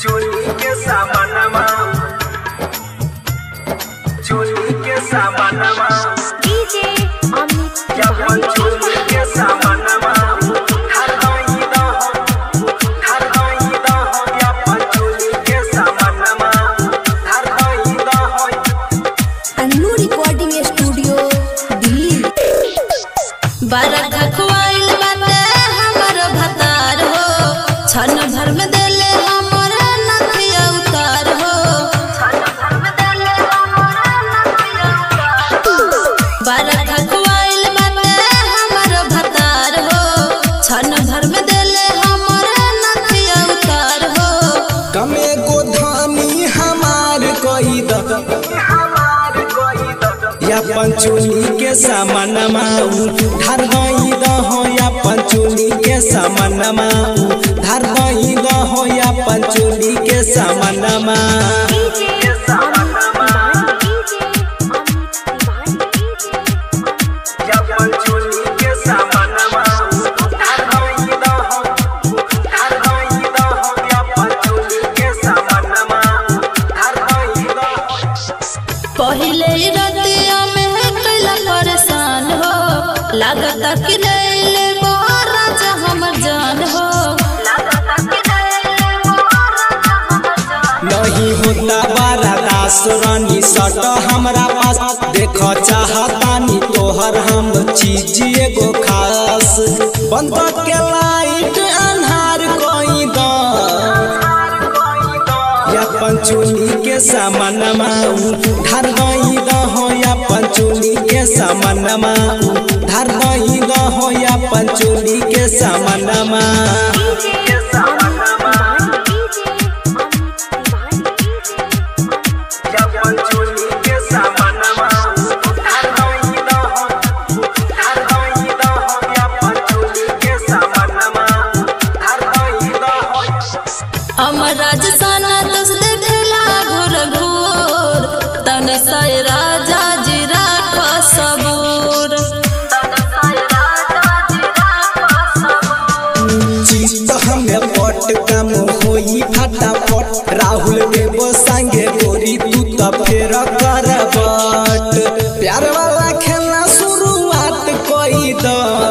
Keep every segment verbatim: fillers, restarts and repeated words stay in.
चोली के सामानमा चोली के सामानमा डीजे अमित यापन चोली के सामानमा हर गई दा हर गई दा यापन चोली के सामानमा हर गई दा अन्नू रिकॉर्डिंग स्टूडियो दिल्ली। बरखा खुआइल बाटे हमर भतार हो, छन भर में देले हमर नथिया उतार हो। बरखा खुआइल बाटे हमर भतार हो, छन भर में देले हमर नथिया उतार हो। कमे को धानी हमार कोई द या पंचोली के सामानमा धर गई द हो या पंचोली के सामानमा धर गई द हो या पंचोली के सामानमा डीजे सामानमा यापन चोली के सामानमा हर गई दा हर गई दा यापन चोली के सामानमा हर गई दा पहले रतिया में कैला परेशान हो, लागता कि नैले राजा हमर जान हो। नहीं होता बारा दास रानी सट हमरा पास देख चाहतानी तोहर हम चीज एगो खास बंद के लाइट अन्हार कोई द या पंचोली के सामानमा धर गई द हो या पंचोली के सामानमा धर गई द हो या पंचोली के सामानमा के सामानमा यापन चोली के सामानमा हर गई दा हर गई दा यापन चोली के सामानमा हर गई दा अमर राजसाना दस देखला घोर घोर, तन साय राजा जी राख सबूर। चीज हमें पट कम होई फटाफट राहुल देव संगे गोरी तू तो फेर कर बट प्यार वाला खेलना शुरुआत कोई द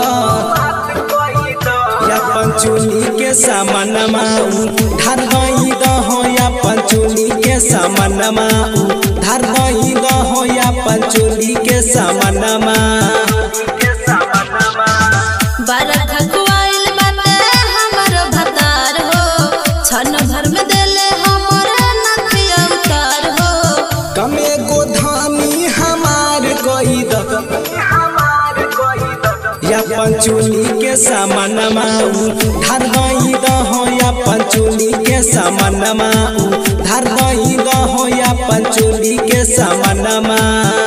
या पंचोली के सामानमा धर गई द हो या पंचोली के सामानमा धर गई द हो या पंचोली के सामानमा के सामानमा बरखा खुआइल बाटे हमर भतार हो, छन भर में देले हमर नथिया उतार हो। कमे को धानी हमार कोई द हमार कोई दा या पंचोली के सामानमा धर गई द हो या पंचोली के सामानमा धर गई द हो या पंचोली के सामानमा।